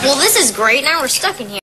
Well, this is great. Now we're stuck in here.